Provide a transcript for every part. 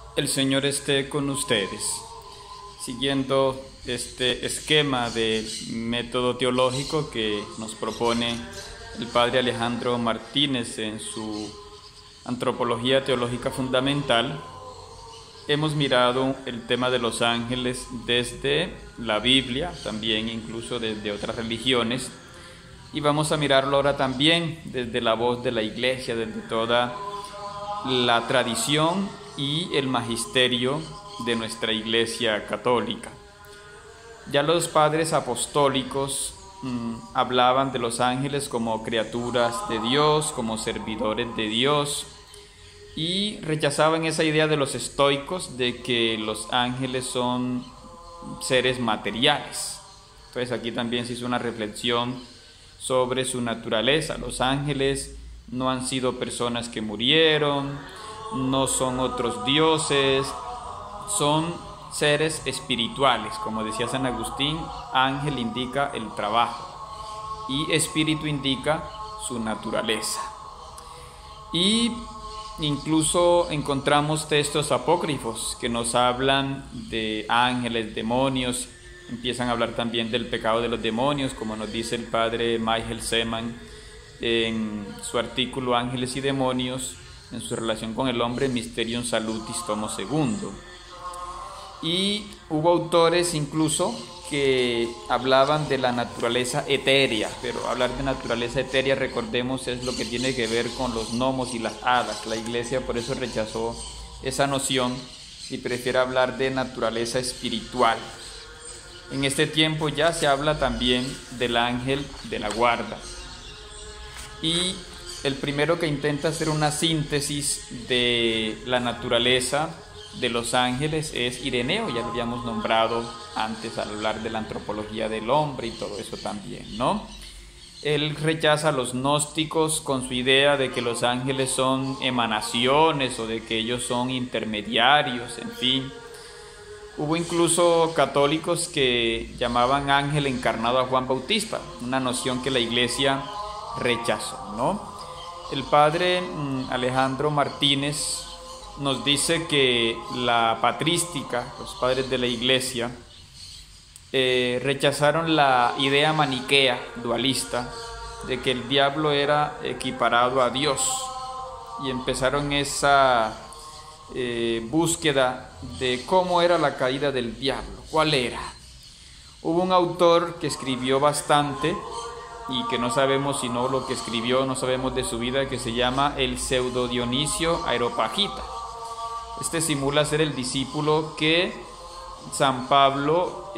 El Señor esté con ustedes. Siguiendo este esquema de método teológico que nos propone el padre Alejandro Martínez en su Antropología Teológica Fundamental, hemos mirado el tema de los ángeles desde la Biblia, también incluso desde otras religiones, y vamos a mirarlo ahora también desde la voz de la Iglesia, desde toda la tradición y el magisterio de nuestra Iglesia católica. Ya los padres apostólicos hablaban de los ángeles como criaturas de Dios, como servidores de Dios, y rechazaban esa idea de los estoicos de que los ángeles son seres materiales. Entonces aquí también se hizo una reflexión sobre su naturaleza. Los ángeles no han sido personas que murieron, no son otros dioses, son seres espirituales. Como decía San Agustín, ángel indica el trabajo y espíritu indica su naturaleza. Y incluso encontramos textos apócrifos que nos hablan de ángeles, demonios, empiezan a hablar también del pecado de los demonios, como nos dice el padre Michael Seemann en su artículo Ángeles y Demonios, en su relación con el hombre, Mysterium Salutis, tomo segundo. Y hubo autores incluso que hablaban de la naturaleza etérea, pero hablar de naturaleza etérea, recordemos, es lo que tiene que ver con los gnomos y las hadas. La Iglesia por eso rechazó esa noción y prefiere hablar de naturaleza espiritual. En este tiempo ya se habla también del ángel de la guarda. Y el primero que intenta hacer una síntesis de la naturaleza de los ángeles es Ireneo, ya lo habíamos nombrado antes al hablar de la antropología del hombre y todo eso también, ¿no? Él rechaza a los gnósticos con su idea de que los ángeles son emanaciones o de que ellos son intermediarios, en fin. Hubo incluso católicos que llamaban ángel encarnado a Juan Bautista, una noción que la Iglesia rechazó, ¿no? El padre Alejandro Martínez nos dice que la patrística, los padres de la Iglesia, rechazaron la idea maniquea, dualista, de que el diablo era equiparado a Dios, y empezaron esa búsqueda de cómo era la caída del diablo, cuál era. Hubo un autor que escribió bastante y que no sabemos si no lo que escribió, no sabemos de su vida, que se llama el Pseudo Dionisio Areopagita. Este simula ser el discípulo que San Pablo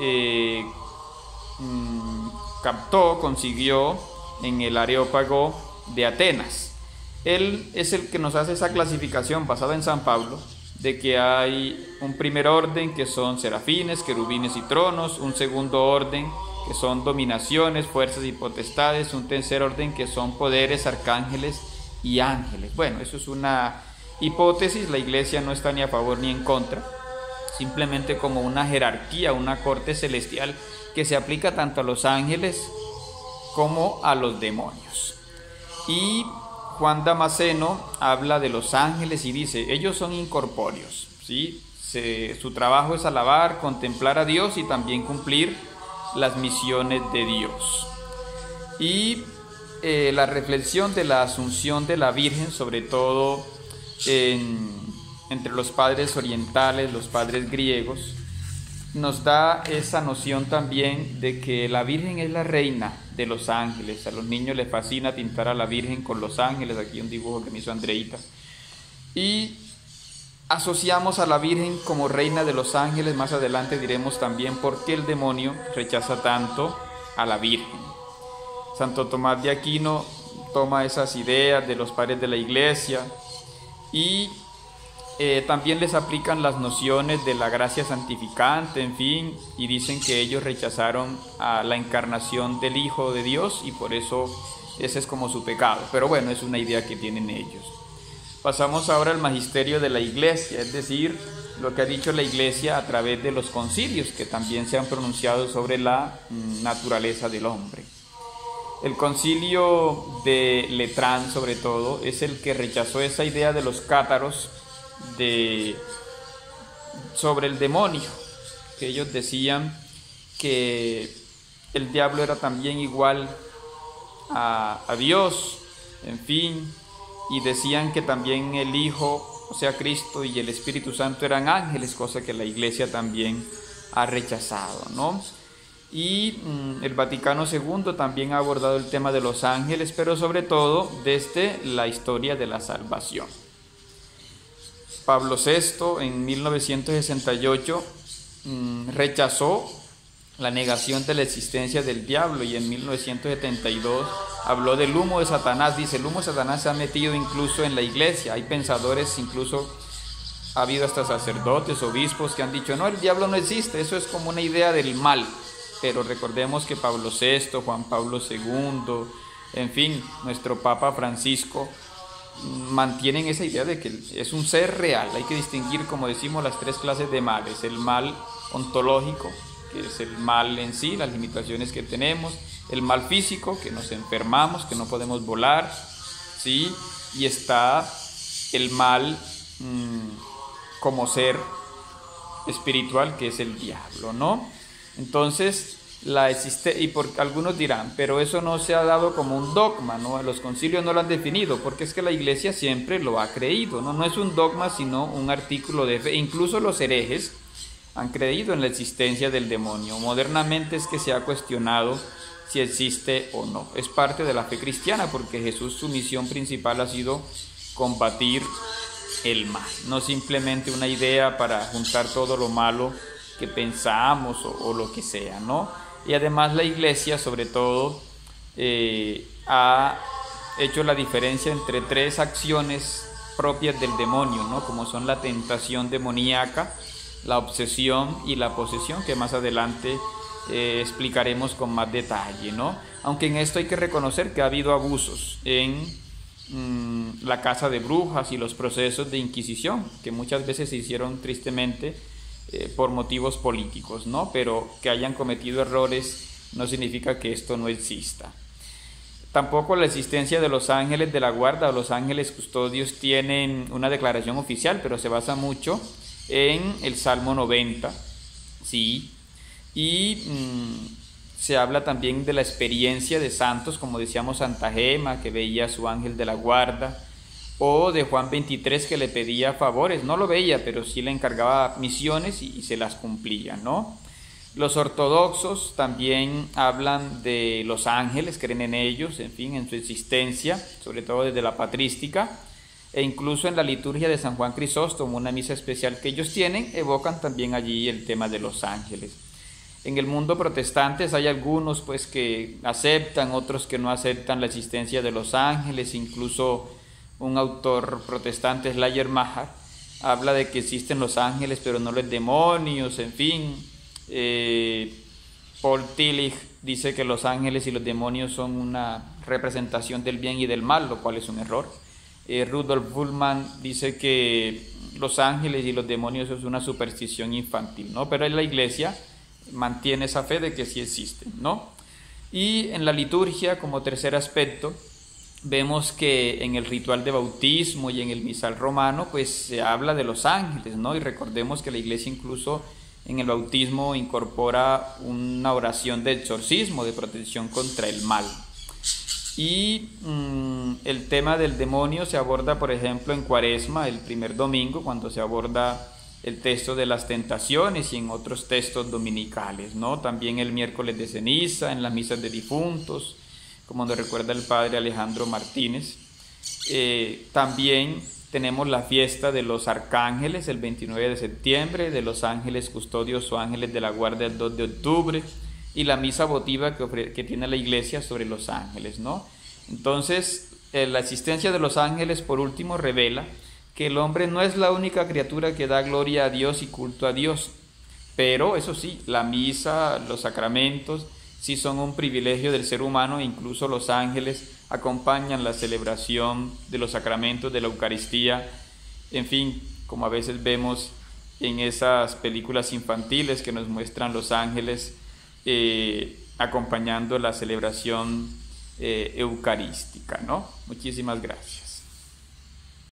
consiguió en el Areópago de Atenas. Él es el que nos hace esa clasificación basada en San Pablo, de que hay un primer orden que son serafines, querubines y tronos, un segundo orden que son dominaciones, fuerzas y potestades, un tercer orden que son poderes, arcángeles y ángeles. Bueno, eso es una hipótesis, la Iglesia no está ni a favor ni en contra, simplemente como una jerarquía, una corte celestial que se aplica tanto a los ángeles como a los demonios. Y Juan Damasceno habla de los ángeles y dice, ellos son incorpóreos, ¿sí? Su trabajo es alabar, contemplar a Dios y también cumplir las misiones de Dios. Y la reflexión de la asunción de la Virgen, sobre todo entre los padres orientales, los padres griegos, nos da esa noción también de que la Virgen es la reina de los ángeles. A los niños les fascina pintar a la Virgen con los ángeles, aquí un dibujo que me hizo Andreita, y asociamos a la Virgen como reina de los ángeles. Más adelante diremos también por qué el demonio rechaza tanto a la Virgen. Santo Tomás de Aquino toma esas ideas de los padres de la Iglesia y también les aplican las nociones de la gracia santificante, en fin, y dicen que ellos rechazaron a la encarnación del Hijo de Dios y por eso ese es como su pecado. Pero bueno, es una idea que tienen ellos. Pasamos ahora al magisterio de la Iglesia, es decir, lo que ha dicho la Iglesia a través de los concilios que también se han pronunciado sobre la naturaleza del hombre. El concilio de Letrán, sobre todo, es el que rechazó esa idea de los cátaros de sobre el demonio, que ellos decían que el diablo era también igual a Dios, en fin, y decían que también el Hijo, o sea Cristo, y el Espíritu Santo eran ángeles, cosa que la Iglesia también ha rechazado, ¿no? Y el Vaticano II también ha abordado el tema de los ángeles, pero sobre todo desde la historia de la salvación. Pablo VI en 1968 rechazó la negación de la existencia del diablo, y en 1972 habló del humo de Satanás. Dice, el humo de Satanás se ha metido incluso en la Iglesia. Hay pensadores, incluso ha habido hasta sacerdotes, obispos que han dicho, no, el diablo no existe, eso es como una idea del mal. Pero recordemos que Pablo VI, Juan Pablo II, en fin, nuestro Papa Francisco, mantienen esa idea de que es un ser real. Hay que distinguir, como decimos, las tres clases de males: el mal ontológico, que es el mal en sí, las limitaciones que tenemos; el mal físico, que nos enfermamos, que no podemos volar, ¿sí? Y está el mal como ser espiritual, que es el diablo, ¿no? Entonces, algunos dirán, pero eso no se ha dado como un dogma, ¿no? Los concilios no lo han definido, porque es que la Iglesia siempre lo ha creído, ¿no? No es un dogma, sino un artículo de fe. Incluso los herejes han creído en la existencia del demonio. Modernamente es que se ha cuestionado si existe o no. Es parte de la fe cristiana, porque Jesús, su misión principal ha sido combatir el mal, no simplemente una idea para juntar todo lo malo que pensamos o lo que sea, ¿no? Y además la Iglesia, sobre todo, ha hecho la diferencia entre tres acciones propias del demonio, ¿no? Como son la tentación demoníaca, la obsesión y la posesión, que más adelante explicaremos con más detalle, ¿no? Aunque en esto hay que reconocer que ha habido abusos en la casa de brujas y los procesos de Inquisición, que muchas veces se hicieron tristemente por motivos políticos, ¿no? Pero que hayan cometido errores no significa que esto no exista. Tampoco la existencia de los ángeles de la guarda o los ángeles custodios tienen una declaración oficial, pero se basa mucho en el Salmo 90, ¿sí? Y se habla también de la experiencia de santos, como decíamos Santa Gema, que veía a su ángel de la guarda, o de Juan 23, que le pedía favores. No lo veía, pero sí le encargaba misiones y se las cumplía, ¿no? Los ortodoxos también hablan de los ángeles, creen en ellos, en fin, en su existencia, sobre todo desde la patrística, e incluso en la liturgia de San Juan Crisóstomo, una misa especial que ellos tienen, evocan también allí el tema de los ángeles. En el mundo protestante hay algunos pues que aceptan, otros que no aceptan la existencia de los ángeles. Incluso un autor protestante, Schleiermacher, habla de que existen los ángeles pero no los demonios, en fin. Paul Tillich dice que los ángeles y los demonios son una representación del bien y del mal, lo cual es un error. Rudolf Bultmann dice que los ángeles y los demonios es una superstición infantil, ¿no? Pero en la Iglesia mantiene esa fe de que sí existen, ¿no? Y en la liturgia, como tercer aspecto, vemos que en el ritual de bautismo y en el misal romano pues se habla de los ángeles, ¿no? Y recordemos que la Iglesia incluso en el bautismo incorpora una oración de exorcismo, de protección contra el mal. Y el tema del demonio se aborda, por ejemplo, en Cuaresma, el primer domingo, cuando se aborda el texto de las tentaciones, y en otros textos dominicales, ¿no? También el miércoles de ceniza, en las misas de difuntos, como nos recuerda el padre Alejandro Martínez. También tenemos la fiesta de los arcángeles el 29 de septiembre, de los ángeles custodios o ángeles de la guardia el 2 de octubre, y la misa votiva que tiene la Iglesia sobre los ángeles, ¿no? Entonces, la existencia de los ángeles, por último, revela que el hombre no es la única criatura que da gloria a Dios y culto a Dios, pero eso sí, la misa, los sacramentos, sí son un privilegio del ser humano. Incluso los ángeles acompañan la celebración de los sacramentos de la Eucaristía, en fin, como a veces vemos en esas películas infantiles que nos muestran los ángeles acompañando la celebración eucarística, ¿no? Muchísimas gracias.